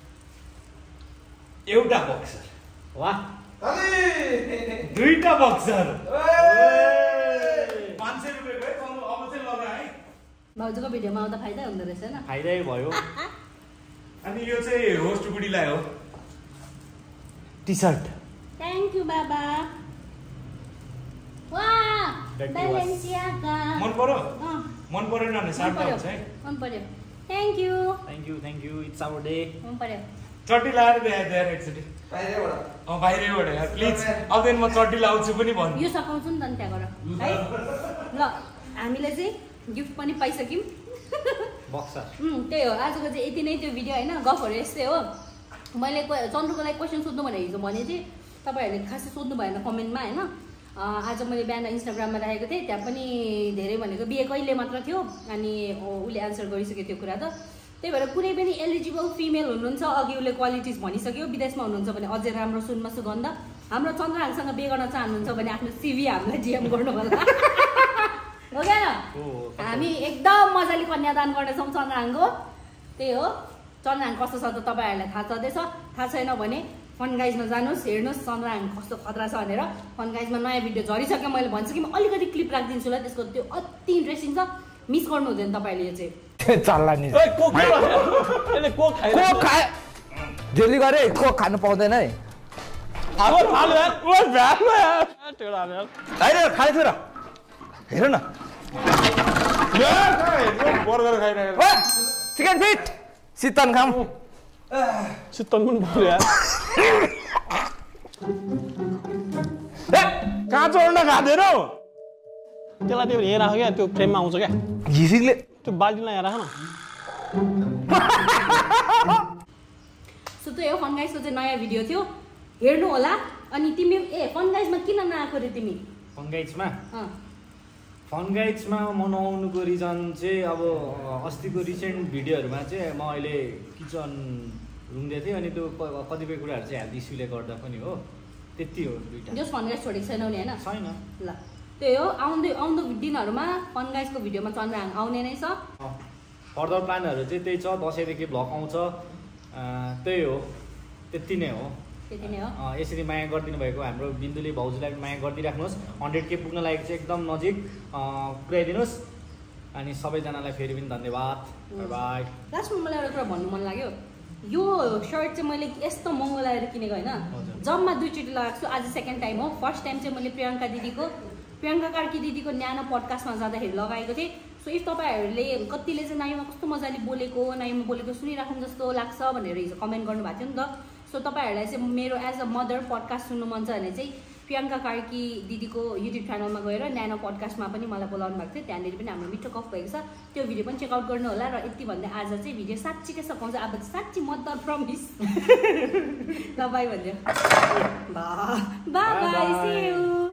Speaker 5: एउटा बक्सर
Speaker 4: वाह
Speaker 5: 2टा बक्सर 500 रुपैयाँको है चन्दु अब चाहिँ लगा है
Speaker 1: भाउजूको भिडियोमा आउँदा फाइदा हुँदो रहेछ हैन
Speaker 4: फाइदै भयो
Speaker 5: अनि यो चाहिँ होस्ट बुढीलाई हो टी-शर्ट
Speaker 1: थ्याङ्क यू बाबा वाह बालेन्सियागा
Speaker 5: मन परेन भने सार्ट हुन्छ है
Speaker 1: मन पर्यो thank you
Speaker 4: it's our day
Speaker 1: मन पर्यो
Speaker 5: चड्डी लाएर देखाएर एकचोटि बाहिरैबाट यार प्लिज अब दिन म चड्डी लाउँछु पनि भन्नु
Speaker 1: यो सकाउँछु नि त नि त्यहाँबाट है ल हामीले चाहिँ गिफ्ट पनि पाइसक्यौँ
Speaker 4: बक्सर
Speaker 1: त्यही हो आजको चाहिँ यति नै त्यो भिडियो होइन गफहरू यस्तै हो मैले चन्द्रको लागि क्वेसन सोध्नु भनेर हिजो भने चाहिँ तपाईँहरूले खासै सोध्नु भएन कमेन्टमा होइन आज मैले बिहान इन्स्टाग्राममा राखेको थिएँ त्यहाँ पनि धेरै भनेको बिहे कहिले मात्र थियो अनि उसले एन्सर गरिसक्यो त्यो कुरा त त्यही भएर कुनै पनि एलिजिबल फिमेल हुनुहुन्छ अघि उसले क्वालिटिज भनिसक्यो विदेशमा हुनुहुन्छ भने अझै राम्रो सुनमा सुगन्ध हाम्रो चन्द्रहाङसँग बिहे गर्न चाहनुहुन्छ भने आफ्नो सिभी हामीलाई जिएम गर्नु होला हो क्या हामी एकदम मजाले कन्यादान गर्नेछौँ चन्द्रहाङको त्यही हो चन्द्रहाङ कस्तो छ त तपाईँहरूलाई थाहा छँदैछ थाहा छैन भने फन गाइजमा जानुहोस् हेर्नुहोस् चन्द्रहाङ कस्तो खतरा छ भनेर फन गाइजमा नयाँ भिडियो झरिसक्यो मैले भन्छु कि म अलिकति क्लिप राखिदिन्छु ल त्यसको त्यो अति इन्ट्रेस्टिङ छ मिस गर्नु हुँदैन तपाईँले यो चाहिँ
Speaker 4: चल्ला नि जेली गरे कोक खानु पाउँदैन है खाने थियो र हेर न
Speaker 5: बर्गर खाइरहेको
Speaker 4: चिकन फिट शीतन खाम
Speaker 6: शीतन पनि भयो यार
Speaker 5: कहाँ चढ्न खाँदैनौ
Speaker 6: त्यसलाई त्यो हेर राख क्या त्यो फ्रेममा आउँछ क्या
Speaker 4: घिसिङले
Speaker 6: त्यो बाल्टीलाई हेर राख न
Speaker 1: सो त्यो हो फन गाइजको चाहिँ नयाँ भिडियो थियो हेर्नु होला अनि तिमी फन गाइजमा किन नआएको रे तिमी
Speaker 4: फन गाइड्समा म नआउनुको रिजन चाहिँ अब अस्तिको रिसेन्ट भिडियोहरूमा चाहिँ म अहिले किचन रुँदै थिएँ अनि त्यो कतिपय कुराहरू चाहिँ हेल्थ इस्युले गर्दा पनि हो त्यति हो दुईवटा
Speaker 1: जस फन गाइज छोडेको छैनौ नि होइन
Speaker 4: छैन
Speaker 1: ल त्यही हो आउँदो दिनहरूमा फन गाइजको भिडियोमा चन्द्रहाङ आउने नै छ
Speaker 4: फर्दर प्लानहरू चाहिँ त्यही छ दसैँदेखि भ्लग आउँछ त्यही हो त्यति नै हो
Speaker 1: त्यति नै हो
Speaker 4: यसरी माया गरिदिनु भएको हाम्रो बिन्दुले भाउजूलाई माया गरिदिइराख्नुहोस् 100K पुग्न लागेको चाहिँ एकदम नजिक पुर्याइदिनुहोस् अनि सबैजनालाई फेरि पनि धन्यवाद बाई
Speaker 1: लास्टमा मलाई एउटा कुरा भन्नु मन लाग्यो यो सर्ट चाहिँ मैले यस्तो महँगो लगाएर किनेको होइन जम्मा 2 चोटि लगाएको छु आज सेकेन्ड टाइम हो फर्स्ट टाइम चाहिँ मैले प्रियङ्का कार्की दिदीको न्यानो पडकास्टमा जाँदाखेरि लगाएको थिएँ सो इफ तपाईँहरूले कतिले चाहिँ नाइमा कस्तो मजाले नाइमा बोलेको सुनिराखौँ जस्तो लाग्छ भनेर हिजो कमेन्ट गर्नुभएको थियो नि त सो तपाईँहरूलाई चाहिँ मेरो एज अ मदर पडकास्ट सुन्नु मन छ भने चाहिँ प्रियङ्का कार्की दिदीको युट्युब च्यानलमा गएर न्यानो पडकास्टमा पनि मलाई बोलाउनु भएको थियो त्यहाँनिर पनि हाम्रो मिठो गफ भएको छ त्यो भिडियो पनि चेकआउट गर्नु होला र यति भन्दै आज चाहिँ भिडियो साँच्चीकै सघाउँछ अब साँच्ची मदर प्रमिस ल बाई भन्यो बाई सी यू